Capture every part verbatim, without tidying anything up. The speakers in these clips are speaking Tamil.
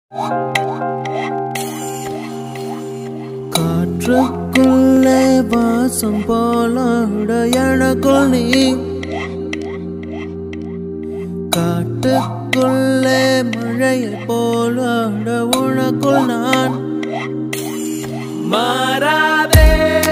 காற்றுக்குள்ளே வாசம் போலாட எனக்குள் நீ, காட்டுக்குள்ளே மழையை போலாட உனக்குள் நான். மாறாதே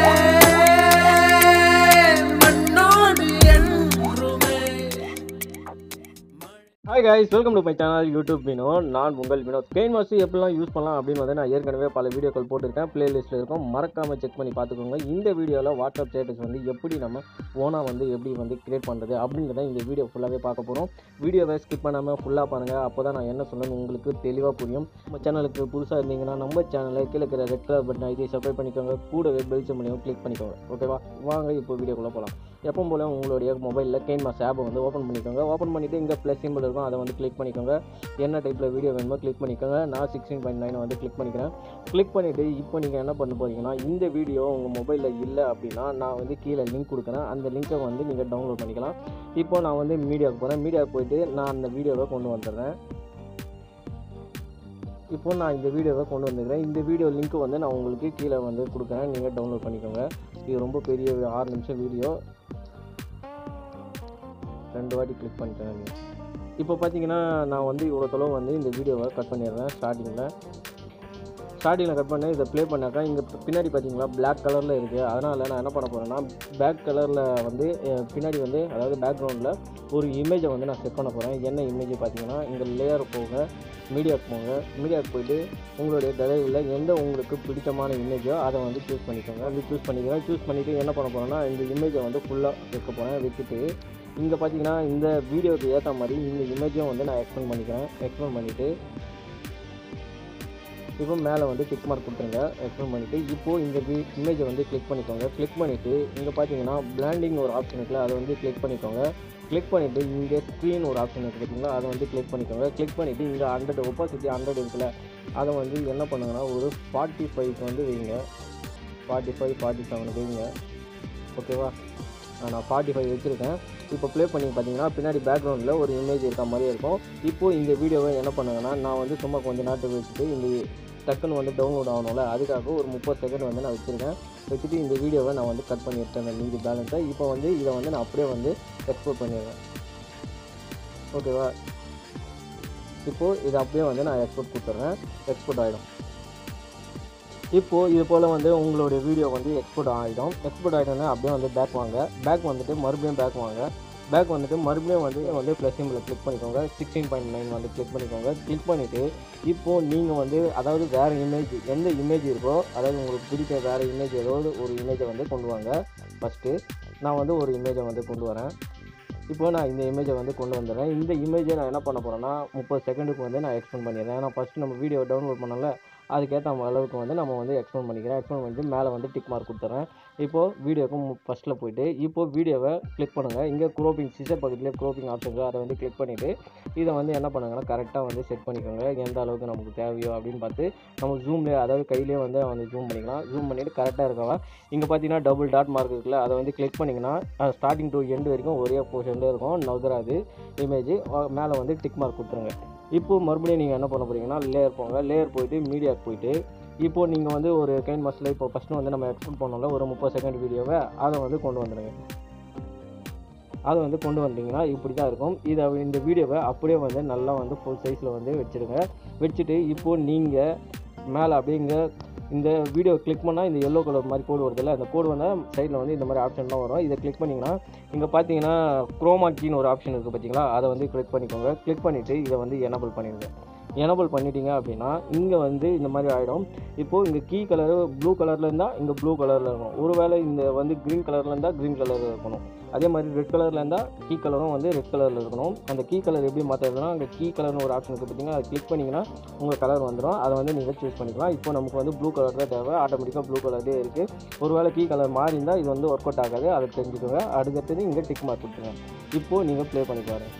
Hi guys, welcome to my channel YouTube Vinod. நான் உங்கள் வினோத். கெயின் மாஸ்டர் எப்படிலாம் யூஸ் பண்ணலாம் அப்படின்னு வந்து நான் ஏற்கனவே பல வீடியோக்கள் போட்டிருக்கேன். பிளேலிஸ்ட்டில் இருக்கும், மறக்காமல் செக் பண்ணி பார்த்துக்கோங்க. இந்த வீடியோவில் வாட்ஸ்அப் ஸ்டேட்டஸ் வந்து எப்படி நம்ம ஓனாக வந்து எப்படி வந்து கிரியேட் பண்ணுறது அப்படின்றத இந்த வீடியோ ஃபுல்லாகவே பார்க்க போகிறோம். வீடியோவை ஸ்கிப் பண்ணாமல் ஃபுல்லாக பாருங்கள். அப்போ தான் நான் என்ன சொன்னேன்னு உங்களுக்கு தெளிவாக புரியும். நம்ம சேனலுக்கு புதுசாக இருந்தீங்கன்னா நம்ம சேனலை கீழே இருக்கிற ரெட் கலர் பட்டன் ஐடி சப்ஸ்கிரைப் பண்ணிக்கோங்க. கூடவே பெல் சிம்பலையும் கிளிக் பண்ணிக்கோங்க. ஓகேவா, வாங்க இப்போ வீடியோக்குள்ளே போகலாம். எப்பவும் போல் உங்களுடைய மொபைலில் கெயின் மாஸ்டர் ஆப்பை வந்து ஓப்பன் பண்ணிக்கோங்க. ஓப்பன் பண்ணிவிட்டு இங்கே ப்ளஸ் சிம்பிள் இருக்கும், அதை வந்து கிளிக் பண்ணிக்கோங்க. என்ன டைப்பில் வீடியோ வேணுமோ கிளிக் பண்ணிக்கோங்க. நான் சிக்ஸ்டீன் பாயிண்ட் நைனை வந்து கிளிக் பண்ணிக்கிறேன். கிளிக் பண்ணிவிட்டு இப்போ நீங்கள் என்ன பண்ண போகிறீங்கன்னா, இந்த வீடியோ உங்கள் மொபைலில் இல்லை அப்படின்னா நான் வந்து கீழே லிங்க் கொடுக்குறேன். அந்த லிங்க்கை வந்து நீங்கள் டவுன்லோட் பண்ணிக்கலாம். இப்போ நான் வந்து மீடியாவுக்கு போகிறேன். மீடியாவுக்கு போயிட்டு நான் அந்த வீடியோவை கொண்டு வந்துடுறேன். இப்போ நான் இந்த வீடியோவை கொண்டு வந்துக்கிறேன். இந்த வீடியோ லிங்க்கு வந்து நான் உங்களுக்கு கீழே வந்து கொடுக்குறேன், நீங்கள் டவுன்லோட் பண்ணிக்கோங்க. இது ரொம்ப பெரிய ஆறு நிமிஷம் வீடியோ, ரெண்டு வாட்டி கிளிக் பண்ணிட்டேன். இப்போ பார்த்தீங்கன்னா நான் வந்து இவ்வளோ தொலைவு வந்து இந்த வீடியோவை கட் பண்ணிடுறேன். ஸ்டார்டிங்கில் ஸ்டார்டிங்கில் கட் பண்ணேன். இதை ப்ளே பண்ணாக்கா இங்கே பின்னாடி பார்த்தீங்களா பிளாக் கலரில் இருக்குது. அதனால் நான் என்ன பண்ண போகிறேன்னா, பேக் கலரில் வந்து பின்னாடி வந்து அதாவது பேக்ரவுண்டில் ஒரு இமேஜை வந்து நான் செட் பண்ண போகிறேன். என்ன இமேஜ் பார்த்தீங்கன்னா, இங்கே லேயர் போங்க, மீடியாவுக்கு போங்க. மீடியாவுக்கு போய்ட்டு உங்களுடைய கதையில் எந்த உங்களுக்கு பிடித்தமான இமேஜோ அதை வந்து சூஸ் பண்ணிக்கோங்க. அது சூஸ் பண்ணிக்கிறேன். சூஸ் பண்ணிவிட்டு என்ன பண்ண போகிறேன்னா, இந்த இமேஜை வந்து ஃபுல்லாக வைக்க போகிறேன். வச்சுட்டு இங்கே பார்த்தீங்கன்னா இந்த வீடியோவுக்கு ஏற்ற மாதிரி இந்த இமேஜையும் வந்து நான் எக்ஸ்பெண்ட் பண்ணிக்கிறேன். எக்ஸ்பெண்ட் பண்ணிவிட்டு இப்போ மேலே வந்து டிக் மார்க் கொடுத்துருங்க. எக்ஸ்பெண்ட் பண்ணிவிட்டு இப்போது இந்த வீ இமேஜை வந்து கிளிக் பண்ணிக்கோங்க. கிளிக் பண்ணிவிட்டு இங்கே பார்த்தீங்கன்னா பிளாண்டிங் ஒரு ஆப்ஷன் இருக்குல்ல, அதை வந்து கிளிக் பண்ணிக்கோங்க. கிளிக் பண்ணிவிட்டு இங்கே ஸ்க்ரீன் ஒரு ஆப்ஷன் இருக்குது பார்த்தீங்களா, அதை வந்து கிளிக் பண்ணிக்கோங்க. கிளிக் பண்ணிவிட்டு இங்கே ஹண்ட்ரட் ஒப்பாசிட்டி ஹண்ட்ரட் இருக்குல்ல, அதை வந்து என்ன பண்ணுங்கன்னா ஒரு ஃபார்ட்டி ஃபைவ்க்கு வந்து வைங்க. ஃபார்ட்டி ஃபைவ் ஃபார்ட்டி செவனுக்கு வைங்க. ஓகேவா, நான் ஃபார்ட்டி ஃபைவ் வச்சுருக்கேன். இப்போ ப்ளே பண்ணி பார்த்தீங்கன்னா பின்னாடி பேக்ரவுண்டில் ஒரு இமேஜ் இருக்க மாதிரியே இருக்கும். இப்போது இந்த வீடியோவை என்ன பண்ணுங்கன்னா, நான் வந்து சும்மா கொஞ்சம் நேரத்துக்கு வச்சுட்டு இந்த டக்குன்னு வந்து டவுன்லோட் ஆகணும்ல, அதுக்காக ஒரு முப்பது செகண்ட் வந்து நான் வச்சுருக்கேன். வச்சுட்டு இந்த வீடியோவை நான் வந்து கட் பண்ணி எடுத்தேன் மீதி பேலன்ஸை. இப்போ வந்து இதை வந்து நான் அப்படியே வந்து எக்ஸ்போர்ட் பண்ணிடுறேன். ஓகேவா, இப்போது இதை அப்படியே வந்து நான் எக்ஸ்போர்ட் கொடுத்துட்றேன். எக்ஸ்போர்ட் ஆகிடும். இப்போது இது போல் வந்து உங்களுடைய வீடியோ வந்து எக்ஸ்போர்ட் ஆகிடும். எக்ஸ்போர்ட் ஆகிட்டோன்னா அப்படியே வந்து பேக் வாங்க. பேக் வந்துட்டு மறுபடியும் பேக் வாங்க. பேக் வந்துட்டு மறுபடியும் வந்து வந்து ப்ளஸ் சிம்பிளை கிளிக் பண்ணிக்கோங்க. சிக்ஸ்டீன் பாயிண்ட் நைன் வந்து கிளிக் பண்ணிக்கோங்க. கிளிக் பண்ணிவிட்டு இப்போது நீங்கள் வந்து அதாவது வேறு இமேஜ் எந்த இமேஜ் இருக்கோ, அதாவது உங்களுக்கு பிடிச்ச வேறு இமேஜ் ஏதாவது ஒரு இமேஜை வந்து கொண்டு வாங்க. ஃபஸ்ட்டு நான் வந்து ஒரு இமேஜை வந்து கொண்டு வரேன். இப்போது நான் இந்த இமேஜை வந்து கொண்டு வந்துடுறேன். இந்த இமேஜை நான் என்ன பண்ண போகிறேன்னா முப்பது செகண்டுக்கு வந்து நான் எக்ஸ்பெண்ட் பண்ணிடுறேன். ஏன்னா ஃபஸ்ட்டு நம்ம வீடியோ டவுன்லோட் பண்ணல, அதுக்கேற்ற அளவுக்கு வந்து நம்ம வந்து எக்ஸ்பெண்ட் பண்ணிக்கிறேன். எக்ஸ்பெண்ட் பண்ணிட்டு மேலே வந்து டிக் மார்க் கொடுத்துட்றேன். இப்போது வீடியோக்கு ஃபஸ்ட்டில் போய்ட்டு இப்போது வீடியோவை கிளிக் பண்ணுங்கள். இங்கே க்ரோப்பிங் சிசர் பக்கத்துலேயே க்ரோப்பிங் ஆப்ஷன் இருக்குது, அதை வந்து கிளிக் பண்ணிவிட்டு இதை வந்து என்ன பண்ணுங்கன்னா கரெக்டாக வந்து செட் பண்ணிக்கோங்க. எந்த அளவுக்கு நமக்கு தேவையோ அப்படின்னு பார்த்து நம்ம ஜூம்லேயே அதாவது கையிலேயே வந்து வந்து ஜூம் பண்ணிக்கலாம். ஜூம் பண்ணிவிட்டு கரெக்டாக இருக்கவா இங்கே பார்த்தீங்கன்னா டபுள் டாட் மார்க் இருக்குல்ல, அதை வந்து கிளிக் பண்ணிங்கன்னா ஸ்டார்டிங் டு எண்டு வரைக்கும் ஒரே போர்ஷன்லேயே இருக்கும், நகராது இமேஜ். மேலே வந்து டிக் மார்க் கொடுத்துருங்க. இப்போது மறுபடியும் நீங்கள் என்ன பண்ண போகிறீங்கன்னா லேயர் போங்க. லேயர் போய்ட்டு மீடியாவுக்கு போய்ட்டு இப்போது நீங்கள் வந்து ஒரு கெயின் மாஸ்டரில் இப்போ ஃபஸ்ட்டு வந்து நம்ம எக்ஸ்போர்ட் பண்ணோம்ல ஒரு முப்பது செகண்ட் வீடியோவை, அதை வந்து கொண்டு வந்துடுங்க. அதை வந்து கொண்டு வந்தீங்கன்னா இப்படி தான் இருக்கும். இதை இந்த வீடியோவை அப்படியே வந்து நல்லா வந்து ஃபுல் சைஸில் வந்து வச்சுருங்க. வச்சுட்டு இப்போது நீங்கள் மேலே அப்படியே இங்கே இந்த வீடியோ கிளிக் பண்ணால் இந்த எல்லோ கலர் மாதிரி கோடு வருதில்ல, அந்த கோடு வந்து சைடில் வந்து இந்த மாதிரி ஆப்ஷன்லாம் வரும். இதை கிளிக் பண்ணிங்கன்னா இங்கே பார்த்தீங்கன்னா குரோமா கீன்னு ஒரு ஆப்ஷன் இருக்குது பார்த்தீங்களா, அதை வந்து கிளிக் பண்ணிக்கோங்க. கிளிக் பண்ணிவிட்டு இதை வந்து எனபிள் பண்ணிடுங்க. எனபிள் பண்ணிட்டீங்க அப்படின்னா இங்கே வந்து இந்த மாதிரி ஆகிடும். இப்போது இங்கே கீ கலரு ப்ளூ கலரில் இருந்தால் இங்கே ப்ளூ கலரில் இருக்கணும். ஒருவேளை இந்த வந்து க்ரீன் கலரில் இருந்தால் க்ரீன் கலரில் இருக்கணும். அதே மாதிரி ரெட் கலரில் இருந்தால் கீ கலரும் வந்து ரெட் கலரில் இருக்கணும். அந்த கீ கலர் எப்படி மாற்றுறதுனா அங்கே கீ கலர்னு ஒரு ஆப்ஷன் இருக்குது பார்த்தீங்கன்னா, அதை கிளிக் பண்ணிங்கன்னா உங்கள் கலர் வந்துடும். அதை வந்து நீங்கள் சூஸ் பண்ணிக்கலாம். இப்போ நமக்கு வந்து ப்ளூ கலர் தான் தேவை, ஆட்டோமேட்டிக்காக ப்ளூ கலர்லேயே இருக்குது. ஒருவேளை கீ கலர் மாறி இருந்தால் இது வந்து ஒர்க் அவுட் ஆகாது, அதை தெரிஞ்சுக்கோங்க. அடுத்தது இங்கே டிக் மார்க் கொடுத்துருங்க. இப்போது நீங்கள் ப்ளே பண்ணி பாருங்கள்.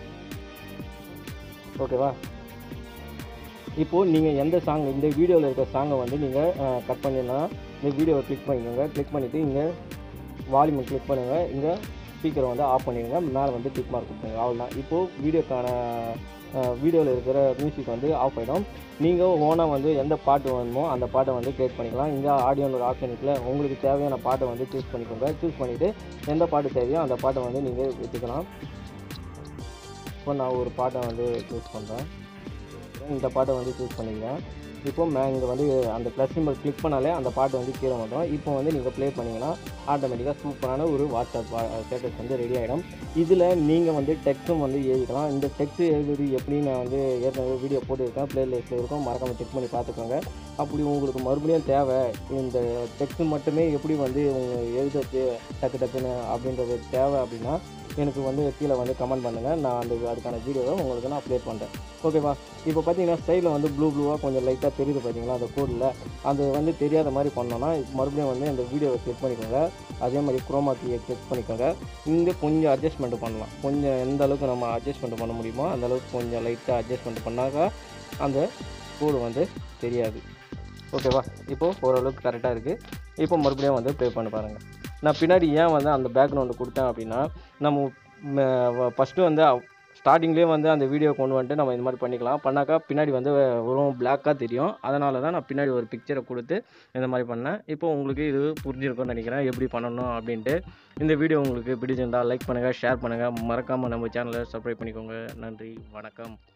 ஓகேவா, இப்போது நீங்கள் எந்த சாங் இந்த வீடியோவில் இருக்க சாங்கை வந்து நீங்கள் கட் பண்ணிடலாம். இந்த வீடியோவை கிளிக் பண்ணிக்கோங்க. கிளிக் பண்ணிவிட்டு இங்கே வால்யூமை கிளிக் பண்ணுங்கள். இங்கே ஸ்பீக்கரை வந்து ஆஃப் பண்ணிடுங்க. மேலே வந்து டிக் மார்க் கொடுத்துருங்க. அவ்வளோதான். இப்போது வீடியோக்கான வீடியோவில் இருக்கிற மியூசிக் வந்து ஆஃப் ஆகிடும். நீங்கள் ஓனாக வந்து எந்த பாட்டு வேணுமோ அந்த பாட்டை வந்து க்ரியேட் பண்ணிக்கலாம். இங்கே ஆடியோன்னு ஒரு ஆப்ஷன் இருக்குல்ல, உங்களுக்கு தேவையான பாட்டை வந்து சூஸ் பண்ணிக்கோங்க. சூஸ் பண்ணிவிட்டு எந்த பாட்டு தேவையோ அந்த பாட்டை வந்து நீங்கள் வச்சுக்கலாம். இப்போ நான் ஒரு பாட்டை வந்து சூஸ் பண்ணுறேன். இந்த பாட்டை வந்து சூஸ் பண்ணிக்கிறேன். இப்போ மே இங்கே வந்து அந்த ப்ளஸ் சிம்பல் கிளிக் பண்ணாலே அந்த பாட்டு வந்து கீழே வந்துடும். இப்போ வந்து நீங்கள் ப்ளே பண்ணிங்கன்னா ஆட்டோமேட்டிக்காக சூப்பரான ஒரு வாட்ஸ்அப் ஸ்டேட்டஸ் வந்து ரெடி ஆகிடும். இதில் நீங்கள் வந்து டெக்ஸ்ட்டும் வந்து எழுதிக்கலாம். இந்த டெக்ஸ்ட் எழுதுறது எப்படி நான் வந்து ஏற்கனவே வீடியோ போட்டுருக்கேன், ப்ளேலிஸ்ட்டில் இருக்கும், மறக்காமல் செக் பண்ணி பார்த்துக்கோங்க. அப்படி உங்களுக்கு மறுபடியும் தேவை இந்த டெக்ஸ்ட் மட்டுமே எப்படி வந்து உங்கள் எழுதுறது டக்கு டக்குன்னு அப்படின்றது தேவை அப்படின்னா எனக்கு வந்து கீழே வந்து கமெண்ட் பண்ணுங்கள். நான் அந்த அதுக்கான வீடியோவை உங்களுக்கு நான் அப்லோட் பண்ணுறேன். ஓகேவா? இப்போ பார்த்தீங்கன்னா சைடில் வந்து ப்ளூ ப்ளூவாக கொஞ்சம் லைட்டாக தெரியுது பார்த்தீங்களா அந்த கோடில், அது வந்து தெரியாத மாதிரி பண்ணோன்னா மறுபடியும் வந்து இந்த வீடியோவை கிளிக் பண்ணிக்கோங்க. அதே மாதிரி குரோமா கீயை கிளிக் பண்ணிக்கோங்க. இங்கே கொஞ்சம் அட்ஜஸ்ட்மெண்ட் பண்ணலாம். கொஞ்சம் எந்த அளவுக்கு நம்ம அட்ஜஸ்ட்மெண்ட் பண்ண முடியுமோ அந்த அளவுக்கு கொஞ்சம் லைட்டாக அட்ஜஸ்ட்மெண்ட் பண்ணாக்கா அந்த கோடு வந்து தெரியாது. ஓகேவா? இப்போது ஓரளவுக்கு கரெக்டாக இருக்குது. இப்போ மறுபடியும் வந்து ப்ளே பண்ணி பாருங்கள். நான் பின்னாடி ஏன் வந்து அந்த பேக்ரவுண்டு கொடுத்தேன் அப்படின்னா, நம்ம ஃபஸ்ட்டு வந்து ஸ்டார்டிங்லேயே வந்து அந்த வீடியோ கொண்டு வந்துட்டு நம்ம இந்த மாதிரி பண்ணிக்கலாம். பண்ணாக்கா பின்னாடி வந்து வெறும் பிளாக்காக தெரியும். அதனால தான் நான் பின்னாடி ஒரு பிக்சரை கொடுத்து இந்த மாதிரி பண்ணேன். இப்போ உங்களுக்கு இது புரிஞ்சிருக்கும்னு நினைக்கிறேன் எப்படி பண்ணணும் அப்படின்ட்டு. இந்த வீடியோ உங்களுக்கு பிடிச்சிருந்தால் லைக் பண்ணுங்கள், ஷேர் பண்ணுங்கள், மறக்காமல் நம்ம சேனலை சப்ஸ்கிரைப் பண்ணிக்கோங்க. நன்றி, வணக்கம்.